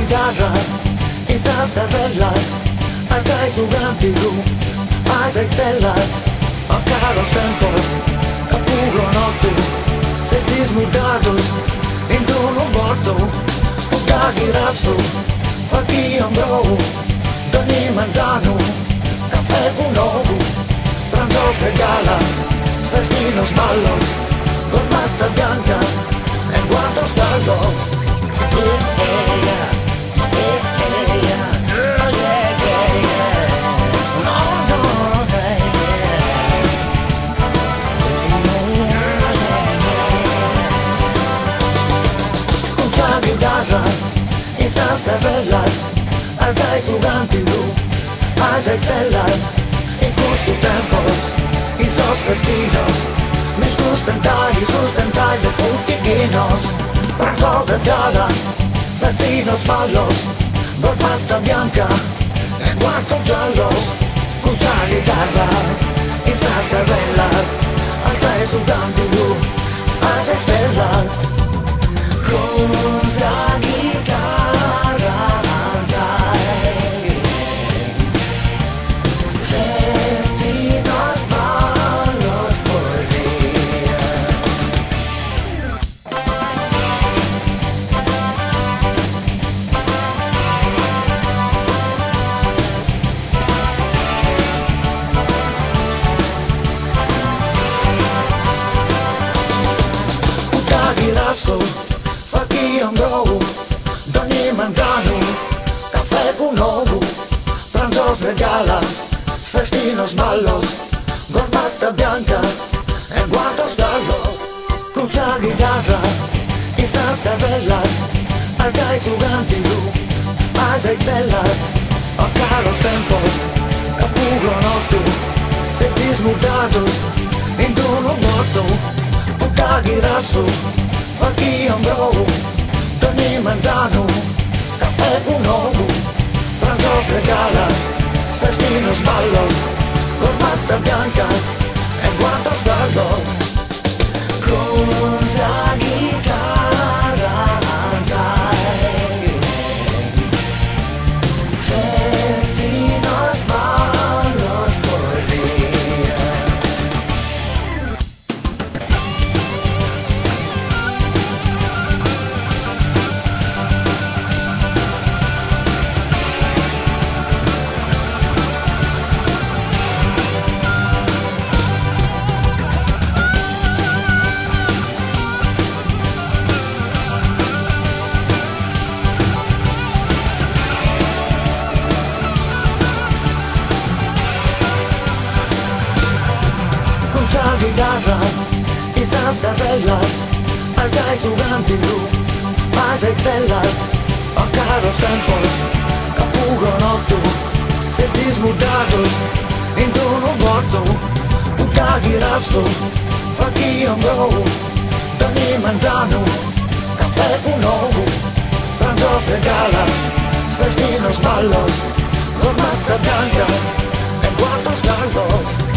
guitarra y estas carreras, acá y jugando a seis telas, a caros tempos, a puro notte, se dismutados, in dono morto, un cagirazo, fa chi andrò, Doni Mandano, caffè con ovo, pranzos de gala, festinos malos, corbata bianca, en guantos largos. Estas carreras, alta y jugante a seis telas, en sus tempos y sus vestidos, mis sustentar de putiquinos, brazos de gala, vestidos malos, corbata bianca, en cuartos giallos, con sa guitarra, estas carreras, alta y jugante a seis telas, con sa guitarra. Fa chi andrò, Doni Mandano, caffè con ovo, pranzos de gala, festinos malos, corbata bianca, en guantos largos, con sa guitarra, y estas carreras, alta y jugante a seis telas, a caros tempos, a puro notte, se dismutados, in dono morto, un cagirazo, fa chi andrò, Doni Mandano, caffè con ovo, pranzos de gala, festinos malos, corbata bianca, en guantos largos, con sa guitarra, festinos malos, poesías. Guitarra, estas carreras, alta y jugante a seis telas, a caros tempos, a puro notte, se dismutados, in dono morto, un cagirazo, fa chi andrò, Doni Mandano, caffè con ovo, pranzos de gala, festinos malos, corbata bianca, en guantos largos.